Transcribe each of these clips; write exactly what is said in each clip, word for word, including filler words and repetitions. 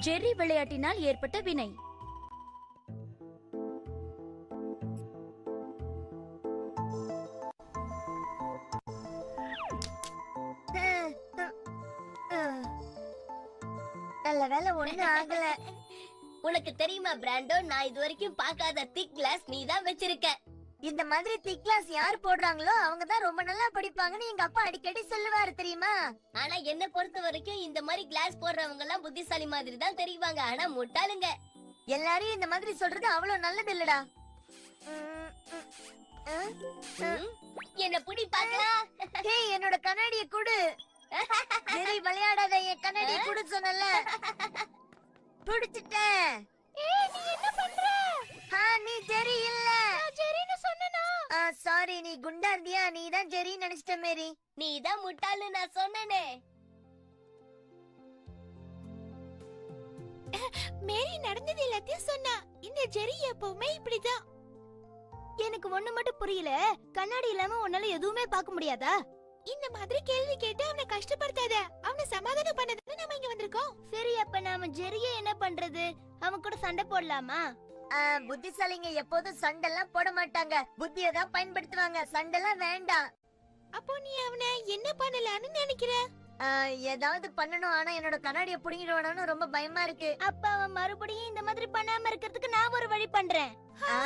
Jerry விளையாட்டினால் ஏற்பட்ட வினை. நல்ல வேலை ஒண்ணு ஆகல. உனக்கு தெரியுமா பிராண்டோ, நான் இது வரைக்கும் பார்க்காத திக் கிளாஸ் நீ தான் வச்சிருக்க. இந்த மாதிரி திக் கிளாஸ் யார் போடுறாங்களோ அவங்க தான் ரொம்ப நல்லா படிப்பாங்கன்னு எங்க அப்பா அடிக்கடி சொல்லுவாரு தெரியுமா? ஆனா என்ன பொறுத்த வரைக்கும் இந்த மாதிரி கிளாஸ் போடுறவங்க எல்லாம் புத்திசாலி மாதிரி தான் தெரிவாங்க, ஆனா முட்டாளுங்க. எல்லாரையும் இந்த மாதிரி சொல்றது அவ்வளவு நல்லது இல்லடா. என்ன புடி பாக்கலாம். ஏய், என்னோட கண்ணாடியை குடு. சரி விளையாடாத, என் கண்ணாடியை குடு சொன்னல. புடிச்சிட்டேன். ஏய், நீ என்ன பண்ற? ஆ, நீ ஜெரி இல்ல. நான் ஜெரின்னு சொன்னனா? ஆ, சாரி, நீ குண்டா இருந்தியா? நீ தான் ஜெரி நினைச்சிட்ட மேரி. நீ தான் முட்டாளு நான் சொன்னனே. மேரி நடந்தது எல்லாத்தையும் சொன்னா. இந்த ஜெரி எப்பவுமே இப்படிதான். எனக்கு ஒண்ணு மட்டும் புரியல, கண்ணாடி இல்லாம உன்னால எதுவுமே பார்க்க முடியாதா? இந்த மாதிரி கேள்வி கேட்டு அவனை கஷ்டப்படுத்தாத. அவனை சமாதானம் பண்ணதானே நாம இங்க வந்திருக்கோம். சரி, அப்ப நாம ஜெரிய என்ன பண்றது? அவன் கூட சண்டை போடலாமா? புத்திசாலிங்க எப்போதும் சண்டெல்லாம் போட மாட்டாங்க, புத்தியை தான் பயன்படுத்துவாங்க. சண்டெல்லாம் வேண்டாம். அப்போ நீ அவனை என்ன பண்ணலாம்னு நினைக்கிற? ஏதாவது பண்ணணும், ஆனா என்னோட கண்ணாடியை புடிங்கிடுவானு ரொம்ப பயமா இருக்கு. அப்ப அவன் மறுபடியும் இந்த மாதிரி பண்ணாம இருக்கிறதுக்கு நான் ஒரு வழி பண்றேன்.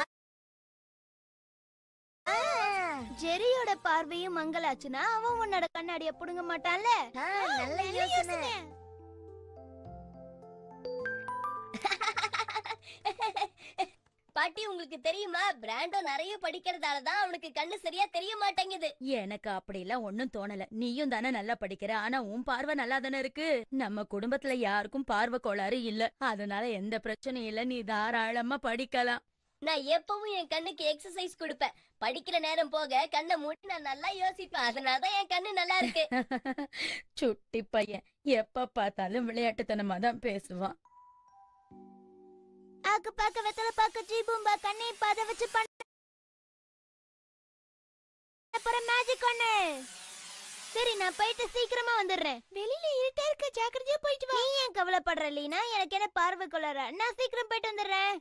ஜெரியோட பார்வையும் மங்கலாச்சுன்னா அவன் உன்னோட கண்ணாடிய புடுங்க மாட்டான்ல. நல்ல யோசனை. பாட்டி, உங்களுக்கு தெரியுமா, பிராண்டோ நிறைய படிக்கிறதாலதான் அவனுக்கு கண்ணு சரியா தெரிய மாட்டேங்குது. எனக்கு அப்படி எல்லாம் ஒண்ணும் தோணல. நீயும் தானே நல்லா படிக்கிற, ஆனா உன் பார்வை நல்லா தானே இருக்கு. நம்ம குடும்பத்துல யாருக்கும் பார்வை கோளாறு இல்ல, அதனால எந்த பிரச்சனையும் இல்ல. நீ தாராளமா படிக்கலாம். நான் எப்பவும் என் கண்ணுக்கு எக்ஸசைஸ் கொடுப்பேன். படிக்கிற நேரம் போக கண்ணை மூடி நான் நல்லா யோசிப்பேன். அதனாலதான் என் கண்ணு நல்லா இருக்கு. சுட்டி பையன் எப்ப பார்த்தாலும் விளையாட்டுத்தனமா தான் பேசுவான். ஆக்கு பாக்க வெத்தல பாக்க ஜீபூம்பா கண்ணை பாத வச்சு பண்ண அப்புறம் மேஜிக் ஒண்ணு. சரி, நான் போயிட்டு சீக்கிரமா வந்துடுறேன். வெளியில இருட்டா இருக்க, ஜாக்கிரதையா போயிட்டு வா. நீ ஏன் கவலைப்படுற லீனா? எனக்கு என்ன பார்வை கொள்ளற? நான் சீக்கிரம் போயிட்டு வந்துடுறேன்.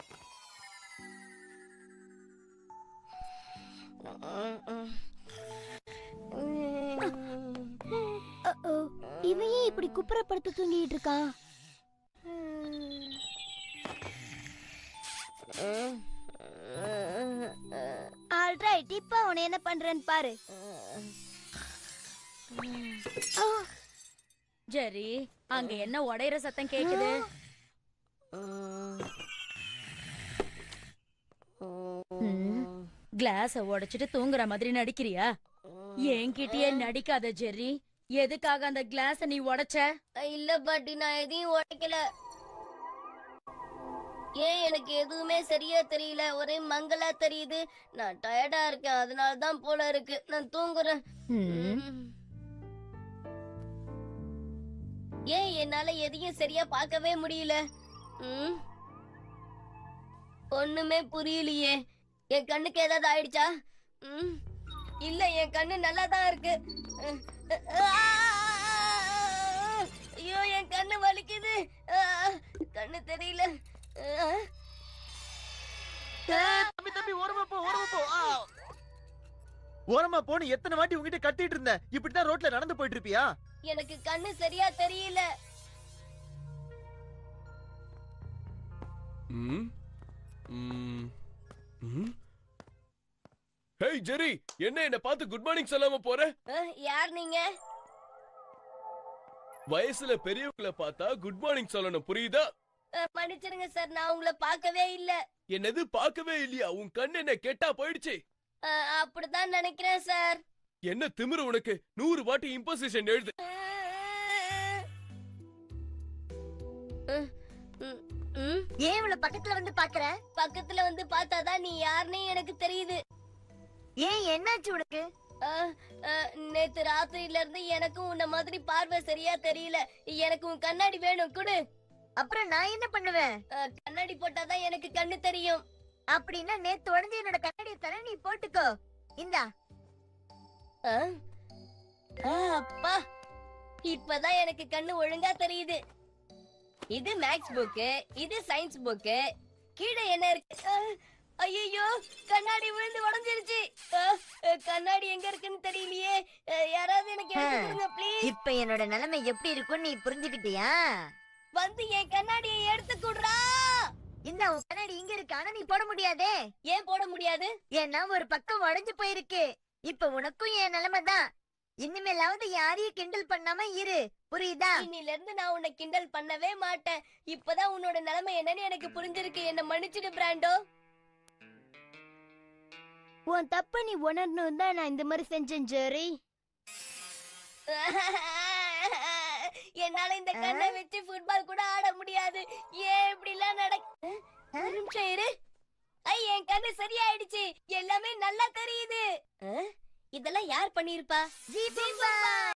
இவன் ஏன் இப்படி குப்புறப்படுத்து தூங்கிட்டு இருக்கான்? ஆல்ரைட், இப்ப அவனை என்ன பண்றேன்னு பாரு. ஜெரி, அங்க என்ன உடையிற சத்தம் கேக்குது? கிளாஸ உடைச்சிட்டு தூங்குற மாதிரி நடிக்கிறியா? என்கிட்டயே நடிக்காத ஜெர்ரி. எதுக்காக அந்த கிளாஸ நீ உடைச்ச? இல்ல பாட்டி, நான் எதையும் உடைக்கல. ஏன் எனக்கு எதுவுமே சரியா தெரியல, ஒரே மங்களா தெரியுது. நான் டயர்டா இருக்கேன், அதனாலதான் போல இருக்கு. நான் தூங்குறேன். ஏன் என்னால எதையும் சரியா பார்க்கவே முடியல? ம், ஒண்ணுமே புரியலையே. என் கண்ணுக்கு ஏதாவது ஆயிடுச்சா? ம், இல்ல, என் கண்ணு நல்லா தான் இருக்கு. ஐயோ, என் கண்ணு வலிக்குது. கண்ணு தெரியல. தம்பி தம்பி ஓரமா போ, ஓரமா போ. ஓரமா போன்னு எத்தனை வாட்டி உங்ககிட்ட கத்திட்டு இருந்த? இப்படிதான் ரோட்ல நடந்து போயிட்டு இருப்பியா? எனக்கு கண்ணு சரியா தெரியல. ம் ம் ம் ஹேய் ஜெரி, என்ன என்ன பார்த்து குட் மார்னிங் சொல்லாம போற? யார் நீங்க? வயசுல பெரியவங்களை பார்த்தா குட் மார்னிங் சொல்லணும், புரியுதா? மன்னிச்சிருங்க சார், நான் உங்களை பார்க்கவே இல்ல. என்னது பார்க்கவே இல்லையா? உன் கண் என்ன கெட்டா போயிடுச்சு? அப்படிதான் நினைக்கிறேன் சார். என்ன திமிரு உனக்கு? நூறு வாட்டி இம்போசிஷன் எழுது. ஏன் இவ்வளவு பக்கத்துல வந்து பாக்குற? பக்கத்துல வந்து பார்த்தாதான் நீ யாருன்னு எனக்கு தெரியுது. ஏன், என்னாச்சு உனக்கு? நேத்து ராத்திரில இருந்து எனக்கும் உன்ன மாதிரி பார்வை சரியா தெரியல. எனக்கு உன் கண்ணாடி வேணும், குடு. அப்புறம் நான் என்ன பண்ணுவேன்? கண்ணாடி போட்டாதான் எனக்கு கண்ணு தெரியும். அப்படின்னா நேத்து உடஞ்சு என்னோட கண்ணாடியை தர, நீ போட்டுக்கோ. இந்தா. அப்பா, இப்பதான் எனக்கு கண்ணு ஒழுங்கா தெரியுது. இது மேக்ஸ் புக்கு, இது சயின்ஸ் புக்கு. கீழே என்ன இருக்கு? ஐயோ, கண்ணாடி விழுந்து உடைஞ்சிருச்சு. அஹ், அஹ், கண்ணாடி எங்க இருக்குன்னு தெரியலையே. அஹ், யாராவது எனக்கு எடுத்து கொடுங்க ப்ளீஸ். இப்ப என்னோட நிலைமை எப்படி இருக்கும்னு நீ புரிஞ்சுக்கிட்டியா? வந்து என் கண்ணாடியை எடுத்து குடுறா. இந்த உன் கண்ணாடி இங்க இருக்கு, ஆனா நீ போட முடியாதே. ஏன் போட முடியாது? ஏன்னா ஒரு பக்கம் உடைஞ்சு போயிருக்கு. இப்ப உனக்கும் என் நிலைமை தான். இனிமேலாவது யாரையும் கிண்டல் பண்ணாம இரு, புரியுதா? இன்னில இருந்து நான் உன்னை கிண்டல் பண்ணவே மாட்டேன். இப்பதான் உன்னோட நிலைமை என்னன்னு எனக்கு புரிஞ்சிருக்கு. என்ன மன்னிச்சிடு பிராண்டோ. உன் தப்ப நீ உணரணும் தான் நான் இந்த மாதிரி செஞ்சேன் ஜெரி. என்னால இந்த கண்ணை வச்சு ஃபுட்பால் கூட ஆட முடியாது. ஏன் இப்படி எல்லாம் நடக்கு? ஒரு நிமிஷம் இரு. ஐ, என் கண்ணு சரியாயிடுச்சு. எல்லாமே நல்லா தெரியுது. அஹ், இதெல்லாம் யார் பண்ணிருப்பா? ஜீபா.